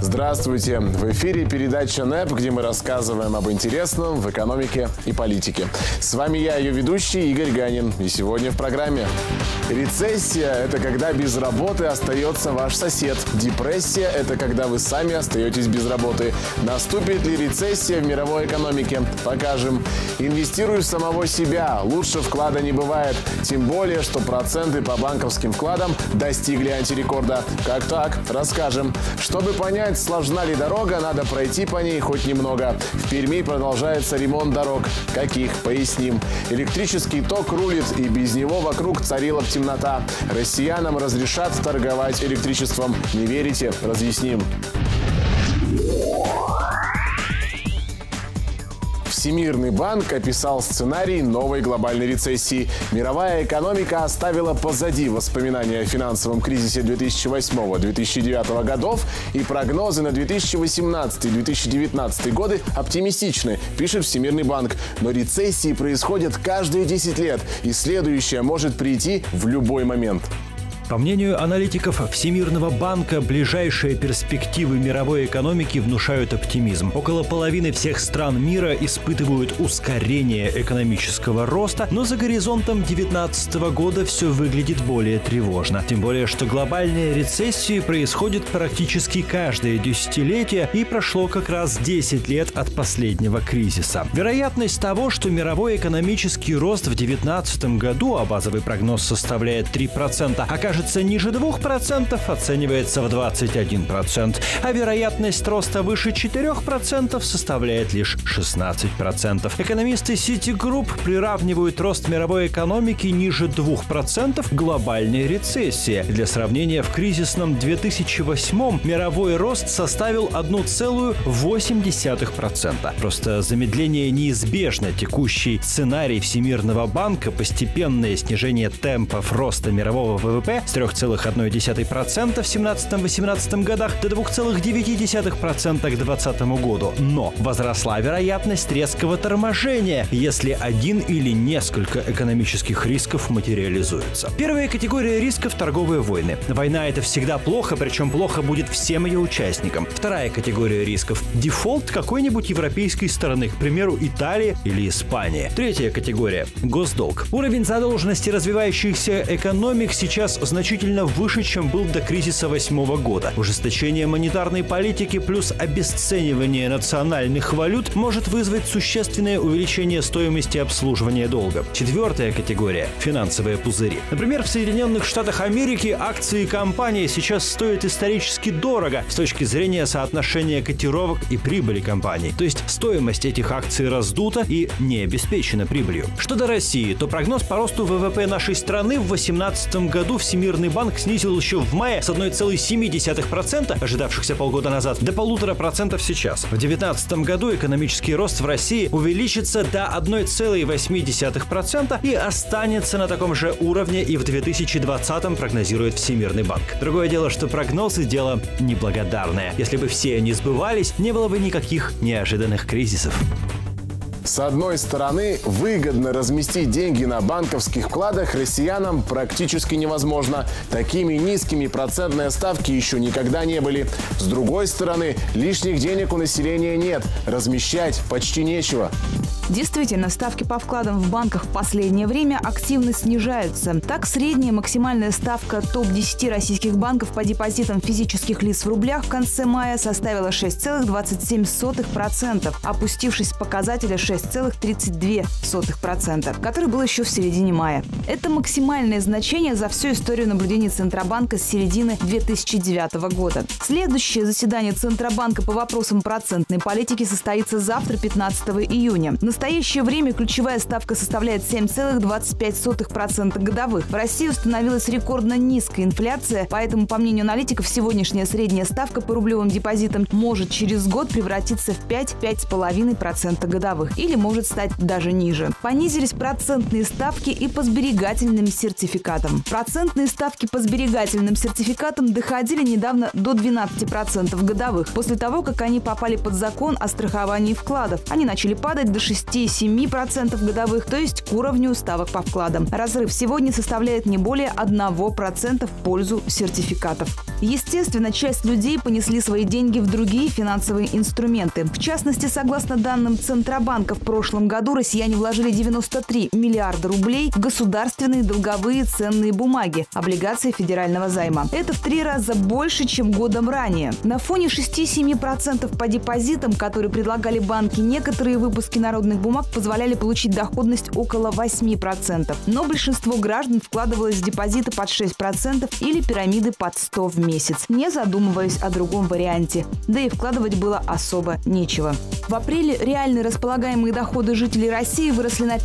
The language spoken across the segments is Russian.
Здравствуйте! В эфире передача НЭП, где мы рассказываем об интересном в экономике и политике. С вами я, ее ведущий Игорь Ганин. И сегодня в программе: рецессия – это когда без работы остается ваш сосед. Депрессия – это когда вы сами остаетесь без работы. Наступит ли рецессия в мировой экономике? Покажем. Инвестируй в самого себя. Лучше вклада не бывает. Тем более, что проценты по банковским вкладам достигли антирекорда. Как так? Расскажем. Чтобы понять, сложна ли дорога, надо пройти по ней хоть немного. В Перми продолжается ремонт дорог. Каких? Поясним. Электрический ток рулит, и без него вокруг царила темнота. Россиянам разрешат торговать электричеством. Не верите? Разъясним. Всемирный банк описал сценарий новой глобальной рецессии. Мировая экономика оставила позади воспоминания о финансовом кризисе 2008-2009 годов, и прогнозы на 2018-2019 годы оптимистичны, пишет Всемирный банк. Но рецессии происходят каждые 10 лет, и следующая может прийти в любой момент. По мнению аналитиков Всемирного банка, ближайшие перспективы мировой экономики внушают оптимизм. Около половины всех стран мира испытывают ускорение экономического роста, но за горизонтом 2019 года все выглядит более тревожно. Тем более, что глобальные рецессии происходят практически каждое десятилетие, и прошло как раз 10 лет от последнего кризиса. Вероятность того, что мировой экономический рост в 2019 году, а базовый прогноз составляет 3%, окажется ниже 2%, оценивается в 21%, а вероятность роста выше 4% составляет лишь 16%. Экономисты Citigroup приравнивают рост мировой экономики ниже 2% глобальной рецессии. Для сравнения, в кризисном 2008 мировой рост составил 1,8%. Просто замедление неизбежно. Текущий сценарий Всемирного банка, постепенное снижение темпов роста мирового ВВП с 3,1% в 2017-2018 годах до 2,9% к 2020 году. Но возросла вероятность резкого торможения, если один или несколько экономических рисков материализуются. Первая категория рисков – торговые войны. Война – это всегда плохо, причем плохо будет всем ее участникам. Вторая категория рисков – дефолт какой-нибудь европейской страны, к примеру, Италии или Испании. Третья категория – госдолг. Уровень задолженности развивающихся экономик сейчас значительно выше, чем был до кризиса 2008 года. Ужесточение монетарной политики плюс обесценивание национальных валют может вызвать существенное увеличение стоимости обслуживания долга. Четвертая категория – финансовые пузыри. Например, в Соединенных Штатах Америки акции компании сейчас стоят исторически дорого с точки зрения соотношения котировок и прибыли компаний. То есть стоимость этих акций раздута и не обеспечена прибылью. Что до России, то прогноз по росту ВВП нашей страны в 2018 году Всемирный банк снизил еще в мае с 1,7%, ожидавшихся полгода назад, до 1,5% сейчас. В 2019 году экономический рост в России увеличится до 1,8% и останется на таком же уровне и в 2020 прогнозирует Всемирный банк. Другое дело, что прогнозы – дело неблагодарное. Если бы все они сбывались, не было бы никаких неожиданных кризисов. С одной стороны, выгодно разместить деньги на банковских вкладах россиянам практически невозможно. Такими низкими процентные ставки еще никогда не были. С другой стороны, лишних денег у населения нет. Размещать почти нечего. Действительно, ставки по вкладам в банках в последнее время активно снижаются. Так, средняя максимальная ставка топ-10 российских банков по депозитам физических лиц в рублях в конце мая составила 6,27%, опустившись с показателя 6,32%, который был еще в середине мая. Это максимальное значение за всю историю наблюдений Центробанка с середины 2009 года. Следующее заседание Центробанка по вопросам процентной политики состоится завтра, 15 июня. В настоящее время ключевая ставка составляет 7,25% годовых. В России установилась рекордно низкая инфляция, поэтому, по мнению аналитиков, сегодняшняя средняя ставка по рублевым депозитам может через год превратиться в 5-5,5% годовых или может стать даже ниже. Понизились процентные ставки и по сберегательным сертификатам. Процентные ставки по сберегательным сертификатам доходили недавно до 12% годовых. После того, как они попали под закон о страховании вкладов, они начали падать до 6 6-7% годовых, то есть к уровню ставок по вкладам. Разрыв сегодня составляет не более 1% в пользу сертификатов. Естественно, часть людей понесли свои деньги в другие финансовые инструменты. В частности, согласно данным Центробанка, в прошлом году россияне вложили 93 миллиарда рублей в государственные долговые ценные бумаги, облигации федерального займа. Это в 3 раза больше, чем годом ранее. На фоне 6-7% по депозитам, которые предлагали банки, некоторые выпуски народных бумаг позволяли получить доходность около 8%. Но большинство граждан вкладывалось в депозиты под 6% или пирамиды под 100 в месяц, не задумываясь о другом варианте. Да и вкладывать было особо нечего. В апреле реальные располагаемые доходы жителей России выросли на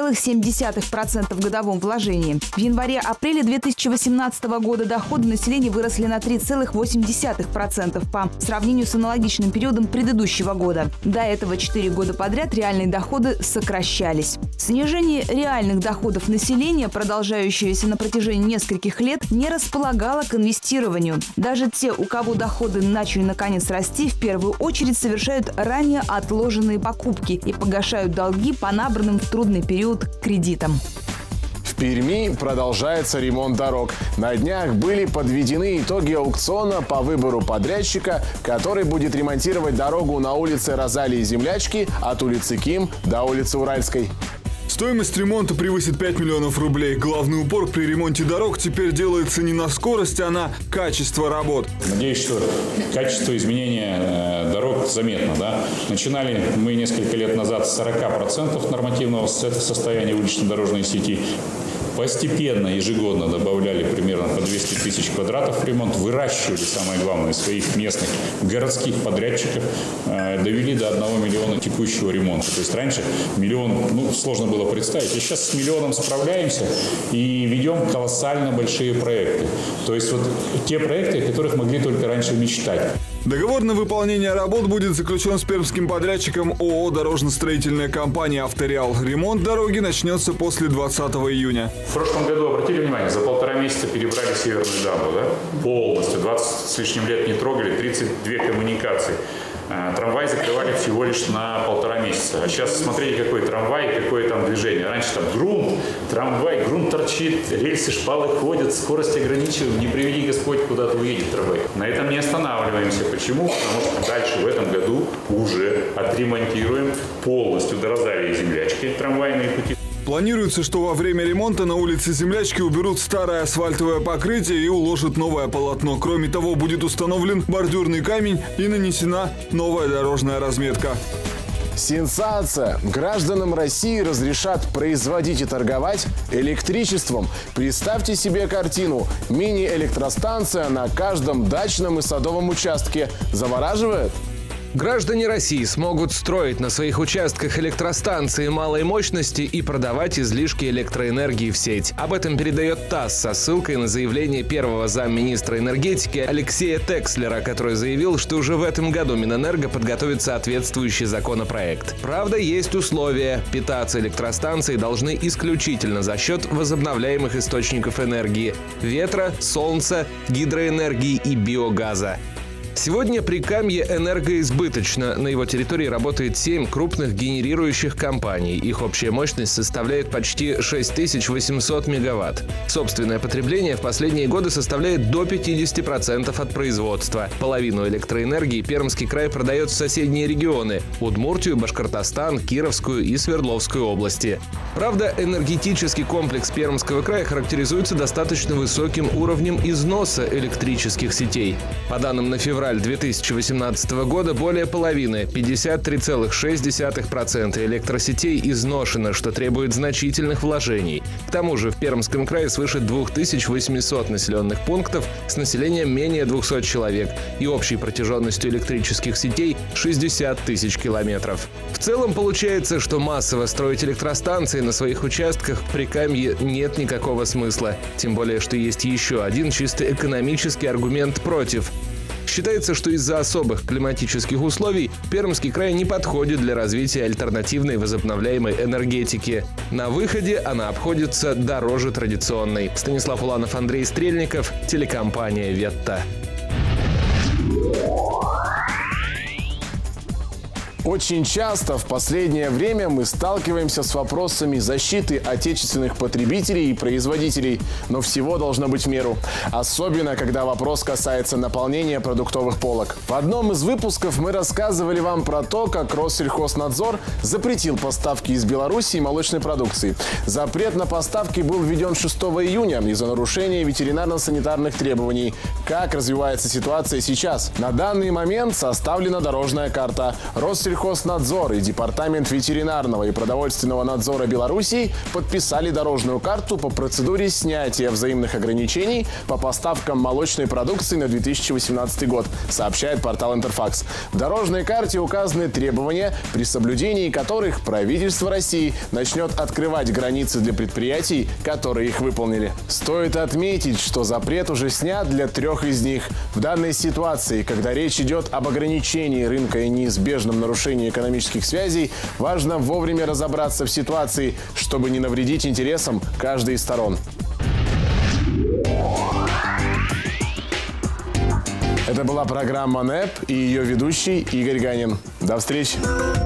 5,7% в годовом вложении. В январе-апреле 2018 года доходы населения выросли на 3,8% по сравнению с аналогичным периодом предыдущего года. До этого 4 года подряд реальные доходы сокращались. Снижение реальных доходов населения, продолжающееся на протяжении нескольких лет, не располагало к инвестированию. Даже те, у кого доходы начали наконец расти, в первую очередь совершают ранее отложенные покупки и погашают долги по набранным в трудный период кредитам. В Перми продолжается ремонт дорог. На днях были подведены итоги аукциона по выбору подрядчика, который будет ремонтировать дорогу на улице Розалии Землячки от улицы Ким до улицы Уральской. Стоимость ремонта превысит 5 миллионов рублей. Главный упор при ремонте дорог теперь делается не на скорость, а на качество работ. Надеюсь, что качество изменения дорог заметно. Да? Начинали мы несколько лет назад с 40% нормативного состояния улично-дорожной сети. Постепенно, ежегодно добавляли примерно по 200 тысяч квадратов в ремонт, выращивали, самое главное, своих местных городских подрядчиков, довели до 1 миллиона текущего ремонта. То есть раньше миллион, сложно было представить. И сейчас с миллионом справляемся и ведем колоссально большие проекты. То есть вот те проекты, о которых могли только раньше мечтать. Договор на выполнение работ будет заключен с пермским подрядчиком ООО «Дорожно-строительная компания «Авториал». Ремонт дороги начнется после 20 июня. В прошлом году, обратили внимание, за 1,5 месяца перебрали Северную дамбу, да? Полностью, 20 с лишним лет не трогали, 32 коммуникации. Трамвай закрывали всего лишь на 1,5 месяца. А сейчас смотрите, какой трамвай и какое там движение. Раньше там грунт, трамвай, грунт торчит, рельсы, шпалы ходят, скорость ограничиваем, не приведи Господь, куда-то уедет трамвай. На этом не останавливаемся. Почему? Потому что дальше в этом году уже отремонтируем полностью до Розалии Землячки трамвайные пути. Планируется, что во время ремонта на улице Землячки уберут старое асфальтовое покрытие и уложат новое полотно. Кроме того, будет установлен бордюрный камень и нанесена новая дорожная разметка. Сенсация! Гражданам России разрешат производить и торговать электричеством. Представьте себе картину. Мини-электростанция на каждом дачном и садовом участке. Завораживает? Граждане России смогут строить на своих участках электростанции малой мощности и продавать излишки электроэнергии в сеть. Об этом передает ТАСС со ссылкой на заявление первого замминистра энергетики Алексея Текслера, который заявил, что уже в этом году Минэнерго подготовит соответствующий законопроект. Правда, есть условия. Питаться электростанции должны исключительно за счет возобновляемых источников энергии – ветра, солнца, гидроэнергии и биогаза. Сегодня Прикамье энергоизбыточно. На его территории работает 7 крупных генерирующих компаний. Их общая мощность составляет почти 6800 мегаватт. Собственное потребление в последние годы составляет до 50% от производства. Половину электроэнергии Пермский край продает в соседние регионы – Удмуртию, Башкортостан, Кировскую и Свердловскую области. Правда, энергетический комплекс Пермского края характеризуется достаточно высоким уровнем износа электрических сетей. По данным на февраль 2018 года более половины, 53,6% электросетей изношено, что требует значительных вложений. К тому же в Пермском крае свыше 2800 населенных пунктов с населением менее 200 человек и общей протяженностью электрических сетей 60 тысяч километров. В целом получается, что массово строить электростанции на своих участках в Прикамье нет никакого смысла. Тем более, что есть еще один чисто экономический аргумент против. Считается, что из-за особых климатических условий Пермский край не подходит для развития альтернативной возобновляемой энергетики. На выходе она обходится дороже традиционной. Станислав Уланов, Андрей Стрельников, телекомпания «Ветта». Очень часто в последнее время мы сталкиваемся с вопросами защиты отечественных потребителей и производителей, но всего должно быть в меру. Особенно, когда вопрос касается наполнения продуктовых полок. В одном из выпусков мы рассказывали вам про то, как Россельхознадзор запретил поставки из Беларуси молочной продукции. Запрет на поставки был введен 6 июня из-за нарушения ветеринарно-санитарных требований. Как развивается ситуация сейчас? На данный момент составлена дорожная карта. Россельхознадзор и Департамент ветеринарного и продовольственного надзора Беларуси подписали дорожную карту по процедуре снятия взаимных ограничений по поставкам молочной продукции на 2018 год, сообщает портал Интерфакс. В дорожной карте указаны требования, при соблюдении которых правительство России начнет открывать границы для предприятий, которые их выполнили. Стоит отметить, что запрет уже снят для 3 из них. В данной ситуации, когда речь идет об ограничении рынка и неизбежном нарушении экономических связей, важно вовремя разобраться в ситуации, чтобы не навредить интересам каждой из сторон. Это была программа НЭП и ее ведущий Игорь Ганин. До встречи!